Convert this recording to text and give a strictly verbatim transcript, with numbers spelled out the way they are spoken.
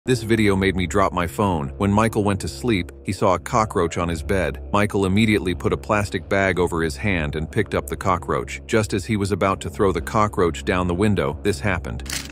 This video made me drop my phone. When Michael went to sleep, he saw a cockroach on his bed. Michael immediately put a plastic bag over his hand and picked up the cockroach. Just as he was about to throw the cockroach down the window, this happened.